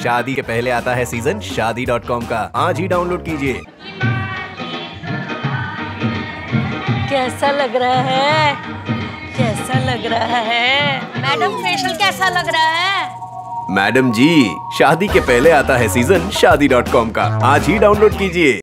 शादी के पहले आता है सीजन शादी.com का। आज ही डाउनलोड कीजिए। कैसा लग रहा है? कैसा लग रहा है? मैडम फेशियल कैसा लग रहा है? मैडम जी, शादी के पहले आता है सीजन शादी.com का। आज ही डाउनलोड कीजिए।